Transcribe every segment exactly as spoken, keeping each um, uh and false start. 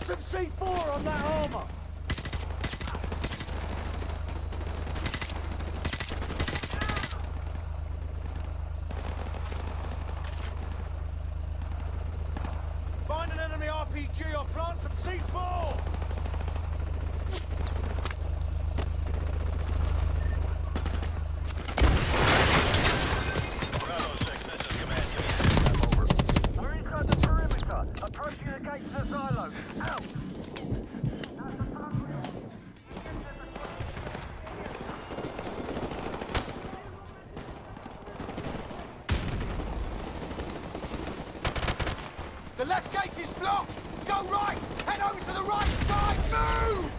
some C four on that armor! Find an enemy R P G or plant some C four! Bravo six, this is Command. Give me a over. We're inside the perimeter, approaching the gates of the silo. Out! The left gate is blocked! Go right! Head over to the right side! Move!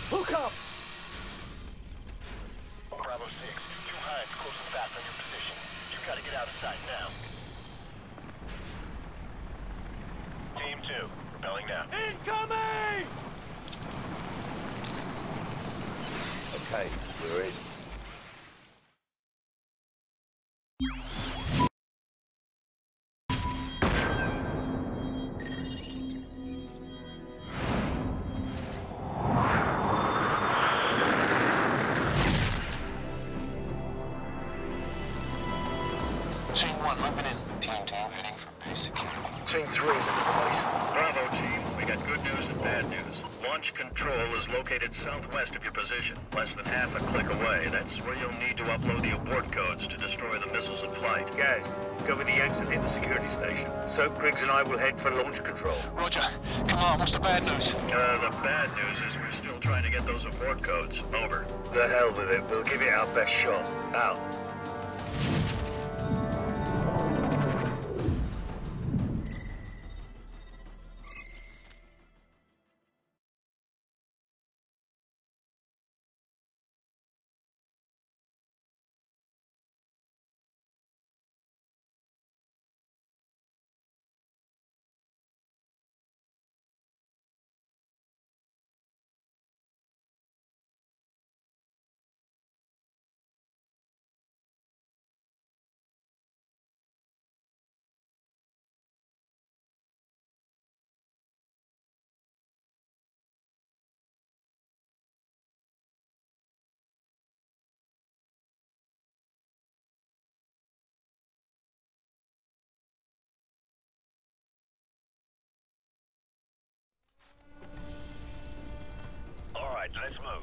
Hook up! Bravo six, two Hinds close and fast on your position. You gotta get out of sight now. Team two, repelling now. Incoming! Okay, we're in. Team one, moving in. Team two, heading for base security. Team three is in place. Bravo, team. We got good news and bad news. Launch control is located southwest of your position, less than half a click away. That's where you'll need to upload the abort codes to destroy the missiles in flight. Guys, cover the exit in the security station. Soap Griggs and I will head for launch control. Roger. Come on, what's the bad news? Uh, the bad news is we're still trying to get those abort codes. Over. The hell with it. We'll give it our best shot. Out. Alright, let's move.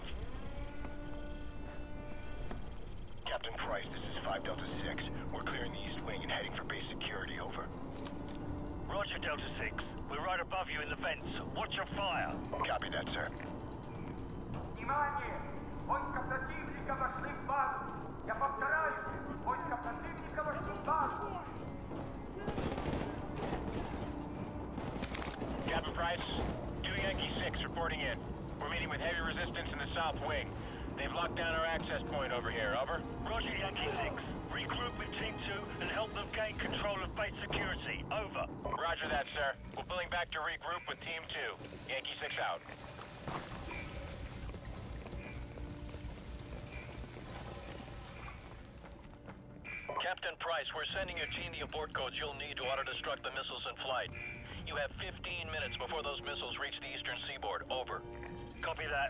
Captain Price, this is five Delta six. We're clearing the east wing and heading for base security, over. Roger, Delta six. We're right above you in the vents. Watch your fire. Copy that, sir. Внимание! Войска противника вошли в базу! Я повторяю, войска противника вошли в базу! Captain Price, two Yankee six reporting in. We're meeting with heavy resistance in the south wing. They've locked down our access point over here, over. Roger, Yankee six. Regroup with Team two and help them gain control of base security. Over. Roger that, sir. We're pulling back to regroup with Team two. Yankee six out. Captain Price, we're sending your team the abort codes you'll need to auto-destruct the missiles in flight. You have fifteen minutes before those missiles reach the eastern seaboard. Over. Copy that.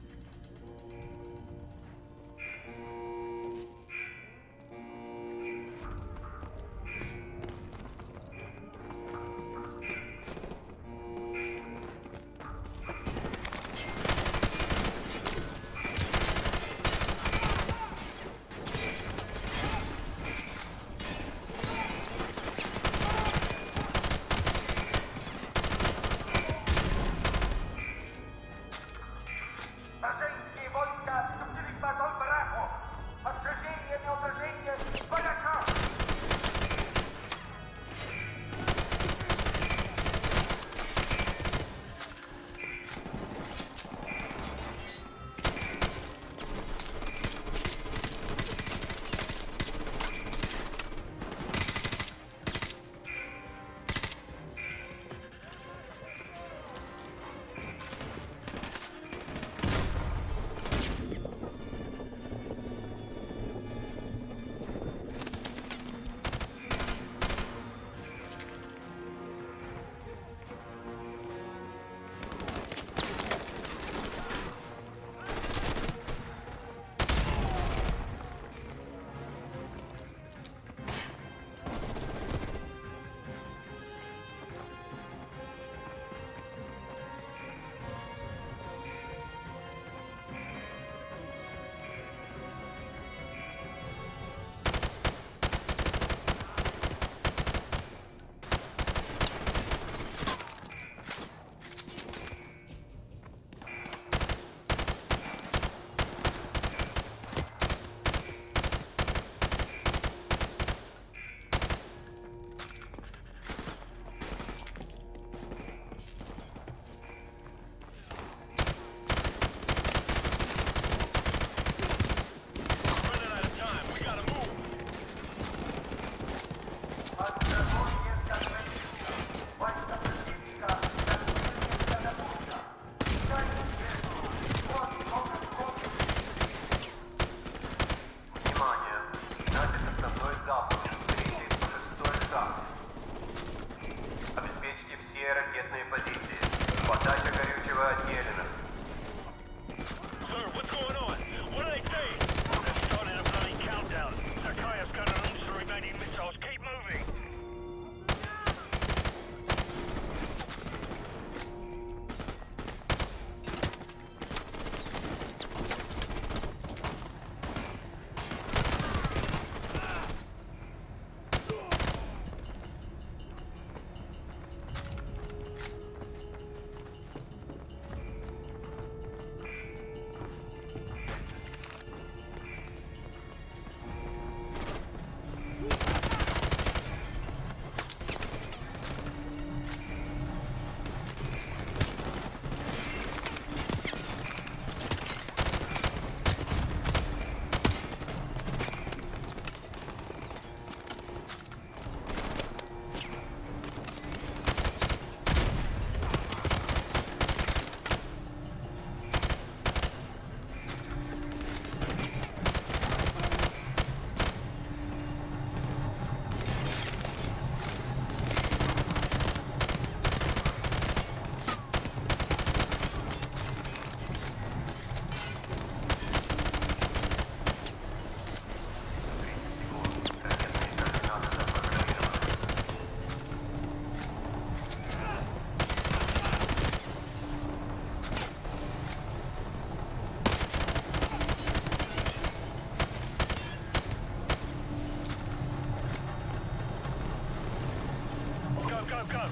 go!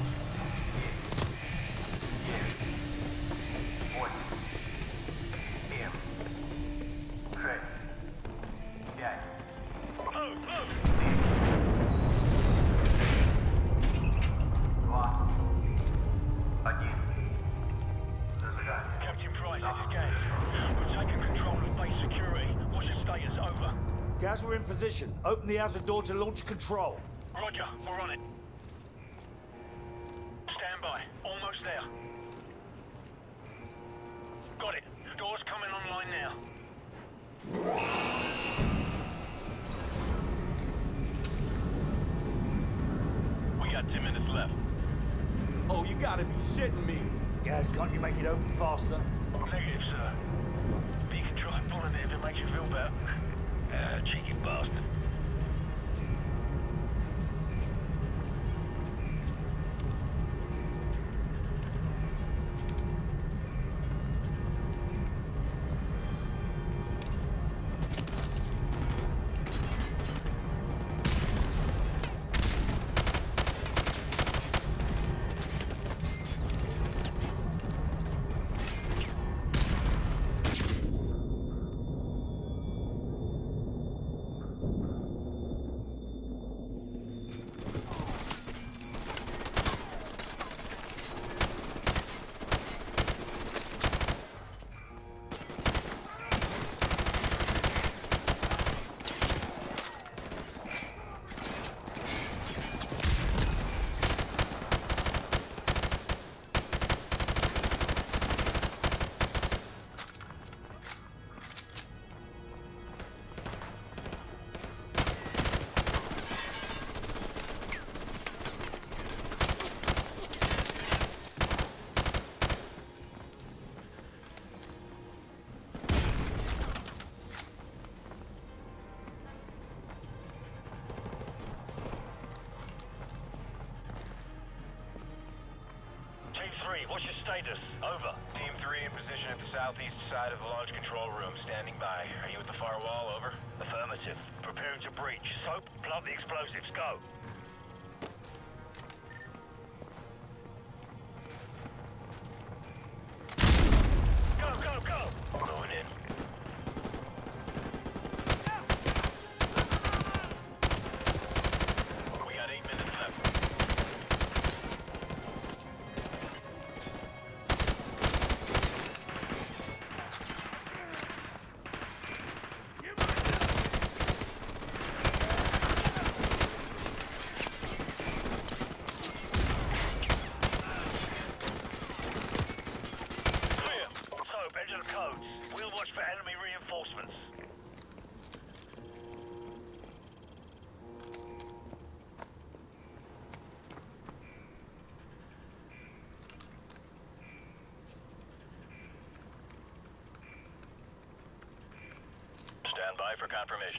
Move, move! Captain Price, this is Gaz. We've taken control of base security. What's your status? Over. Gaz, we're in position. Open the outer door to launch control. Roger, we're on it. Stand by. Almost there. Got it. Door's coming online now. We got ten minutes left. Oh, you gotta be shitting me. Gaz, can't you make it open faster? Negative, sir. But you can try pulling it if it makes you feel better. Ah, cheeky bastard. What's your status? Over. Team three in position at the southeast side of the launch control room, standing by. Are you at the far wall? Over. Affirmative. Preparing to breach. Soap, plant the explosives. Go. Go, go, go! Going in. We got eight minutes left. Codes. We'll watch for enemy reinforcements. Stand by for confirmation.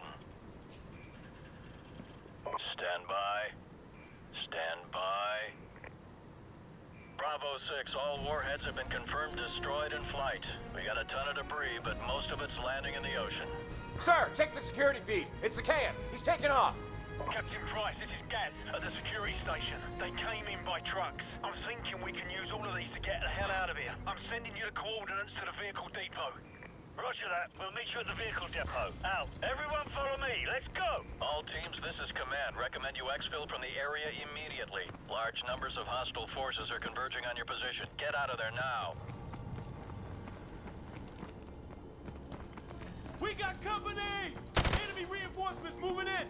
Stand by. Stand by. Bravo six, all warheads have been confirmed destroyed in flight. We got a ton of debris, but most of it's landing in the ocean. Sir, check the security feed. It's the can. He's taking off. Captain Price, this is Gaz at the security station. They came in by trucks. I'm thinking we can use all of these to get the hell out of here. I'm sending you the coordinates to the vehicle depot. Roger that. We'll meet you at the vehicle depot. Out. Everyone follow me. Let's go. All teams, this is command. Recommend you exfil from the area immediately. Large numbers of hostile forces are converging on your position. Get out of there now. We got company! Enemy reinforcements moving in!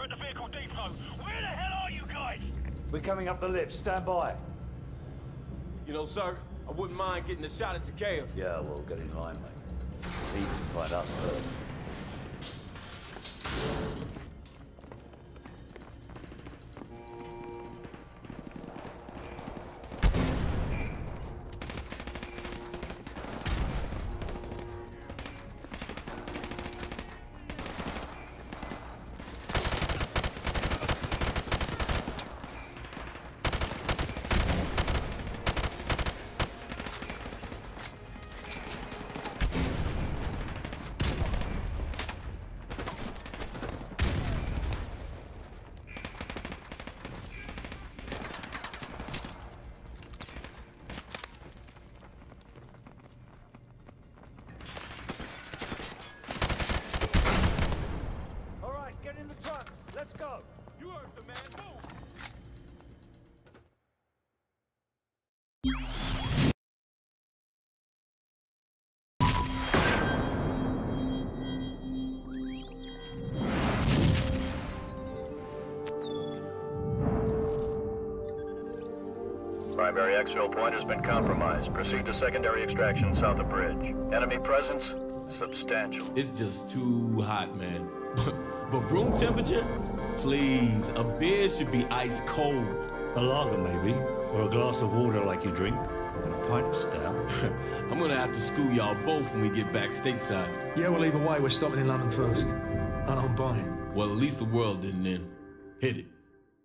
at the vehicle depot. Where the hell are you guys? We're coming up the lift. Stand by. You know, sir, I wouldn't mind getting a shot at Takeev. Yeah, well, get in line, mate. He can find us first. Get in the trucks. Let's go. You heard the man. Move. Primary exfil point has been compromised. Proceed to secondary extraction south of bridge. Enemy presence, substantial. It's just too hot, man. But room temperature? Please, a beer should be ice cold. A lager, maybe. Or a glass of water like you drink. And a pint of stout. I'm gonna have to school y'all both when we get back stateside. Yeah, well, either way, we're stopping in London first. And I'm buying. Well, at least the world didn't end. Hit it.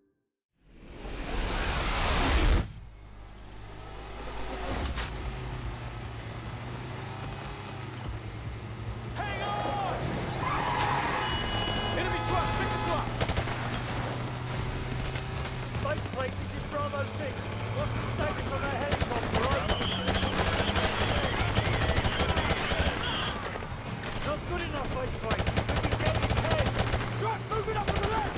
Faceplate, this is Bravo six. What's the status on that helicopter, right? Not good enough, faceplate. We can get his head. Truck moving up on the left!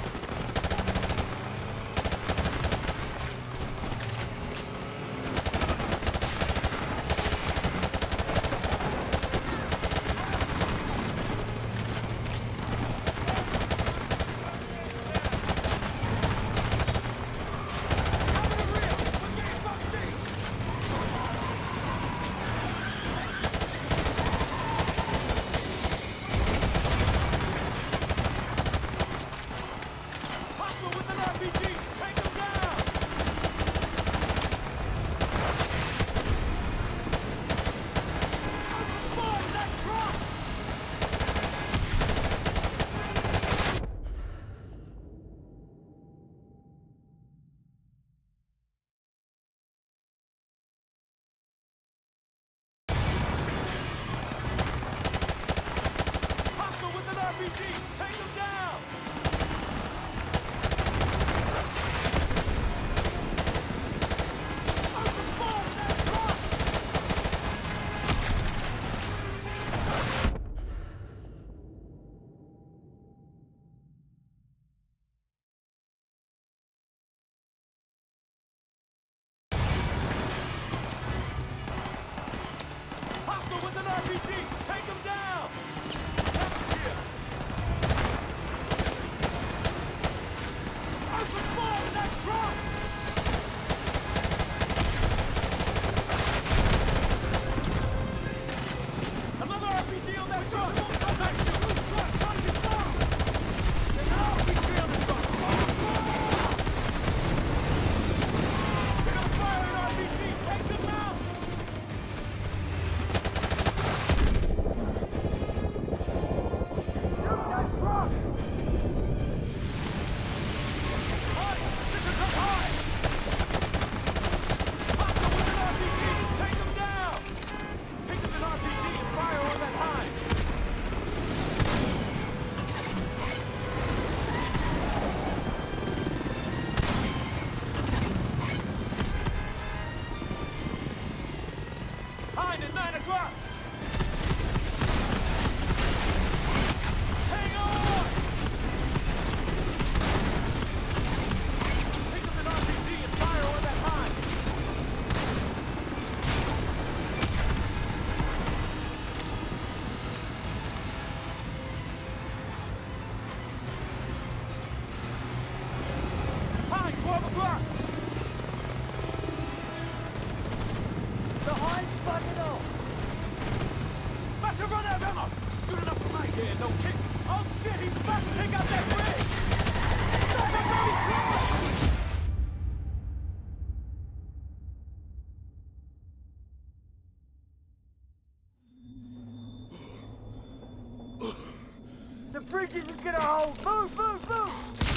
hold! Move, move, move!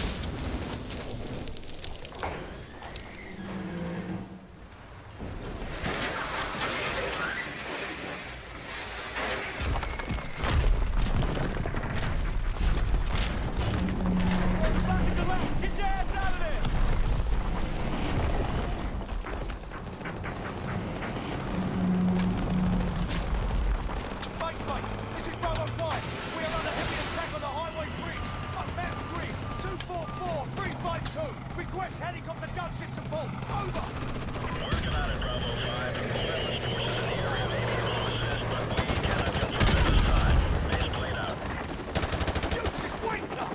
It's about to collapse! Get your ass out of there! Fight, fight! This is Bravo five! We are under heavy attack on the highway bridge! On map three, two four four, three five two! Request helicopter gunship support! Over! Working on it, Bravo five. Specialist forces in the area may be able to assist, but we cannot confirm at this time. Base played out. Use this winter!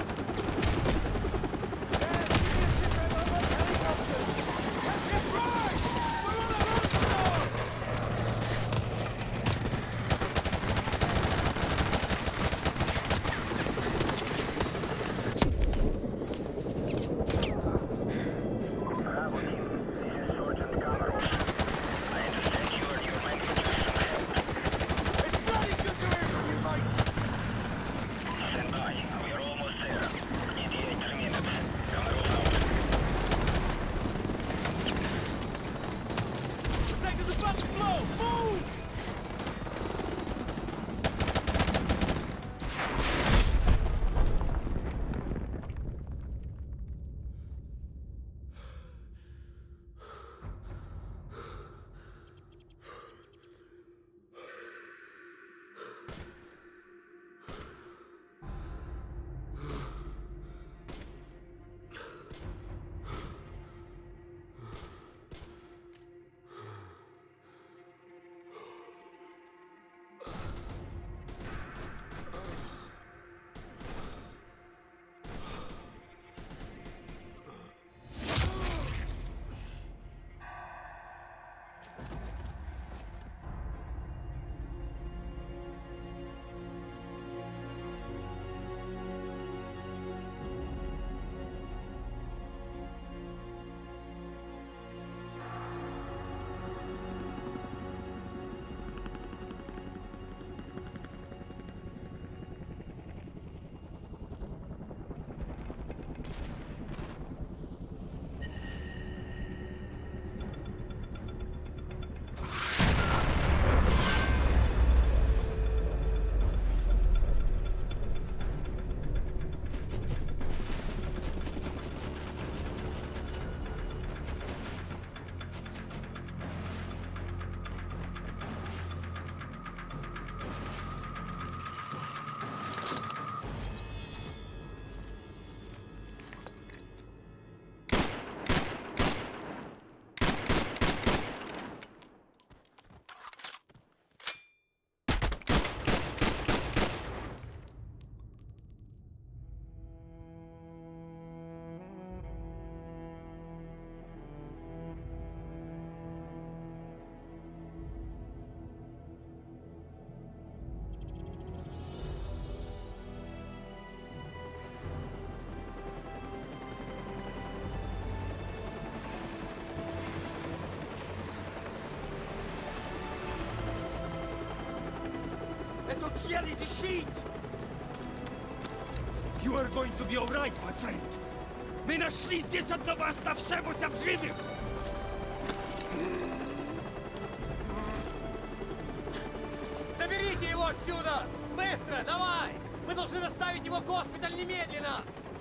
Это цели the sheet! You are going to be alright, my friend. Мы нашли здесь одного оставшегося в живых! Заберите его отсюда! Быстро, давай! Мы должны доставить его в госпиталь немедленно!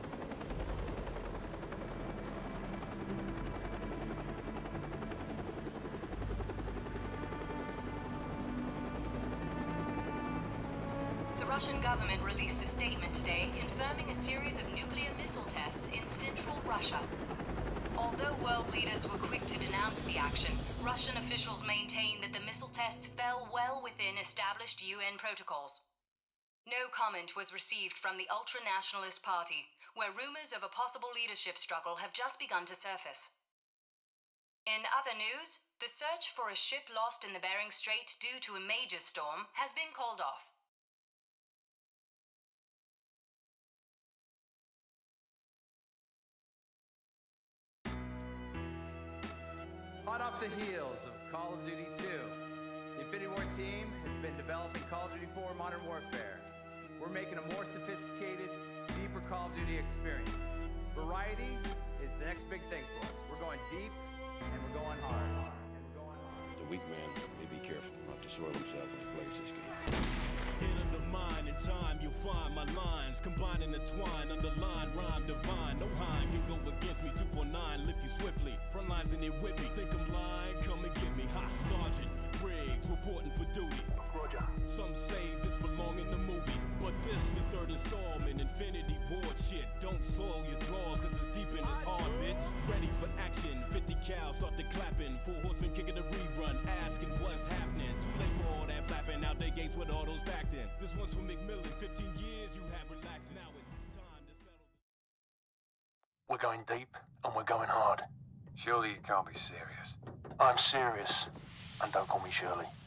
The Russian government released a statement today confirming a series of nuclear missile tests in central Russia. Although world leaders were quick to denounce the action, Russian officials maintain that the missile tests fell well within established U N protocols. No comment was received from the ultra-nationalist party, where rumors of a possible leadership struggle have just begun to surface. In other news, the search for a ship lost in the Bering Strait due to a major storm has been called off. Hot off the heels of Call of Duty two, the Infinity Ward team has been developing Call of Duty four Modern Warfare. We're making a more sophisticated, deeper Call of Duty experience. Variety is the next big thing for us. We're going deep, and we're going hard. And we're going hard. The weak man may be careful not to soil himself when he plays this game. In undermine, in time you'll find my lines combining the twine, underline, rhyme divine. No Heim can go against me. Two four nine, lift you swiftly. Front lines in it with me. Think I'm lying? Come and get me. Ha, Sergeant Briggs reporting for duty. Roger. Some say this belong in the movie, but this the third installment. Infinity Ward shit. Don't soil your drawers, cause it's deep in his heart, bitch. Ready for action. fifty cal, start the clapping. Four horsemen kicking the rerun, asking what's happening. Too late for all that flapping. Out they gates with all those back then. This one's for McMillan. fifteen years you have relaxed. Now it's time to settle. We're going deep, and we're going hard. Surely you can't be serious. I'm serious, and don't call me Shirley.